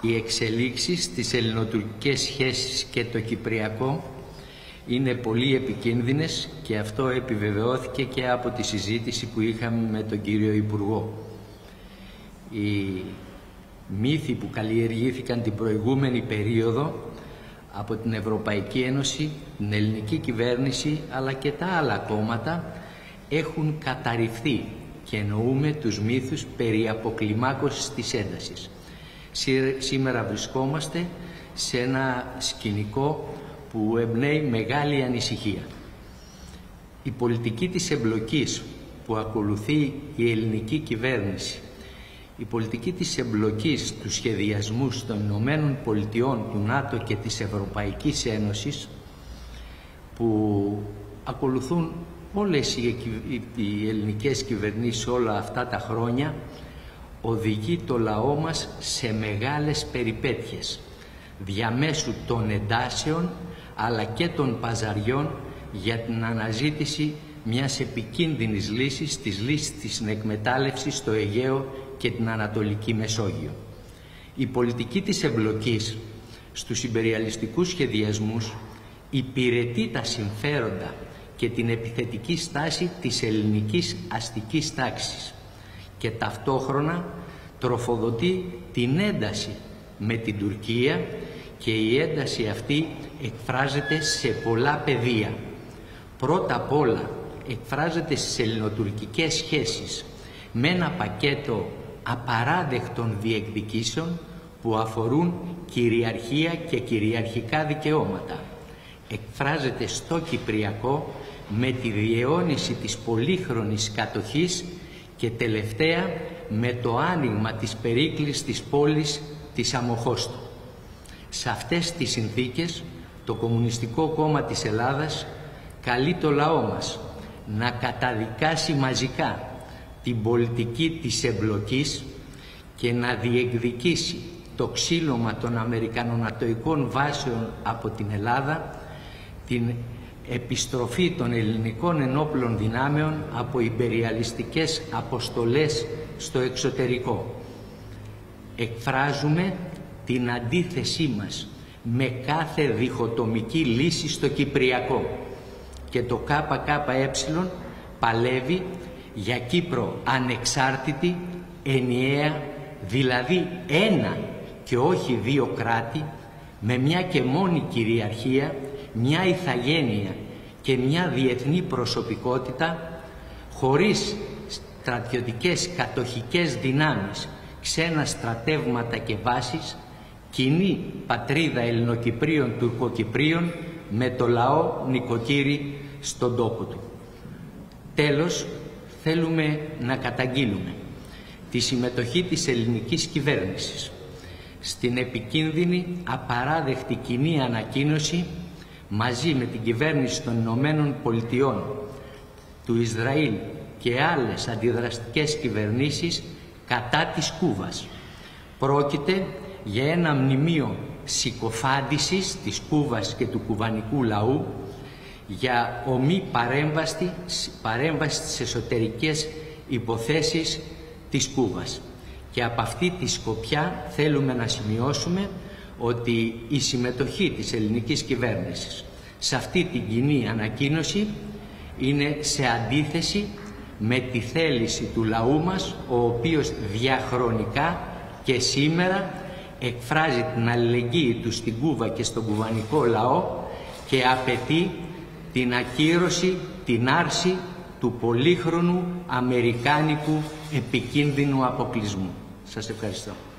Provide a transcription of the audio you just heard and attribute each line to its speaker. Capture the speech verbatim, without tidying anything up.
Speaker 1: Οι εξελίξεις στις ελληνοτουρκικές σχέσεις και το κυπριακό είναι πολύ επικίνδυνες και αυτό επιβεβαιώθηκε και από τη συζήτηση που είχαμε με τον κύριο Υπουργό. Οι μύθοι που καλλιεργήθηκαν την προηγούμενη περίοδο από την Ευρωπαϊκή Ένωση, την ελληνική κυβέρνηση αλλά και τα άλλα κόμματα έχουν καταρριφθεί και εννοούμε τους μύθους περί αποκλιμάκωσης της έντασης. Σήμερα βρισκόμαστε σε ένα σκηνικό που εμπνέει μεγάλη ανησυχία. Η πολιτική της εμπλοκής που ακολουθεί η ελληνική κυβέρνηση, η πολιτική της εμπλοκής του σχεδιασμού των Ηνωμένων Πολιτειών, του ΝΑΤΟ και της Ευρωπαϊκής Ένωσης, που ακολουθούν όλες οι ελληνικές κυβερνήσεις όλα αυτά τα χρόνια, οδηγεί το λαό μας σε μεγάλες περιπέτειες διαμέσου των εντάσεων αλλά και των παζαριών για την αναζήτηση μιας επικίνδυνης λύσης, της λύσης της εκμετάλλευσης στο Αιγαίο και την Ανατολική Μεσόγειο. Η πολιτική της εμπλοκής στους ιμπεριαλιστικούς σχεδιασμούς υπηρετεί τα συμφέροντα και την επιθετική στάση της ελληνικής αστικής τάξης και ταυτόχρονα τροφοδοτεί την ένταση με την Τουρκία και η ένταση αυτή εκφράζεται σε πολλά πεδία. Πρώτα απ' όλα εκφράζεται στις ελληνοτουρκικές σχέσεις με ένα πακέτο απαράδεκτων διεκδικήσεων που αφορούν κυριαρχία και κυριαρχικά δικαιώματα. Εκφράζεται στο Κυπριακό με τη διαιώνιση της πολύχρονης κατοχής και τελευταία με το άνοιγμα της περίκλεισης της πόλης της Αμοχώστου. Σε αυτές τις συνθήκες το Κομμουνιστικό Κόμμα της Ελλάδας καλεί το λαό μας να καταδικάσει μαζικά την πολιτική της εμπλοκής και να διεκδικήσει το ξύλωμα των αμερικανονατοικών βάσεων από την Ελλάδα, την επιστροφή των ελληνικών ενόπλων δυνάμεων από ιμπεριαλιστικές αποστολές στο εξωτερικό. Εκφράζουμε την αντίθεσή μας με κάθε διχοτομική λύση στο Κυπριακό και το ΚΚΕ παλεύει για Κύπρο ανεξάρτητη, ενιαία, δηλαδή ένα και όχι δύο κράτη, με μια και μόνη κυριαρχία, μια ηθαγένεια και μια διεθνή προσωπικότητα, χωρίς στρατιωτικές κατοχικές δυνάμεις, ξένα στρατεύματα και βάσεις, κοινή πατρίδα Ελληνοκυπρίων Τουρκοκυπρίων με το λαό νοικοκύρη στον τόπο του. Τέλος, θέλουμε να καταγγείλουμε τη συμμετοχή της ελληνικής κυβέρνησης στην επικίνδυνη απαράδεκτη κοινή ανακοίνωση μαζί με την κυβέρνηση των Ηνωμένων Πολιτειών, του Ισραήλ και άλλες αντιδραστικές κυβερνήσεις κατά της Κούβας. Πρόκειται για ένα μνημείο συκοφάντησης της Κούβας και του κουβανικού λαού, για ομή παρέμβαση, παρέμβαση στις εσωτερικές υποθέσεις της Κούβας. Και από αυτή τη σκοπιά θέλουμε να σημειώσουμε ότι η συμμετοχή της ελληνικής κυβέρνησης σε αυτή την κοινή ανακοίνωση είναι σε αντίθεση με τη θέληση του λαού μας, ο οποίος διαχρονικά και σήμερα εκφράζει την αλληλεγγύη του στην Κούβα και στον κουβανικό λαό και απαιτεί την ακύρωση, την άρση του πολύχρονου αμερικάνικου επικίνδυνου αποκλεισμού. Σας ευχαριστώ.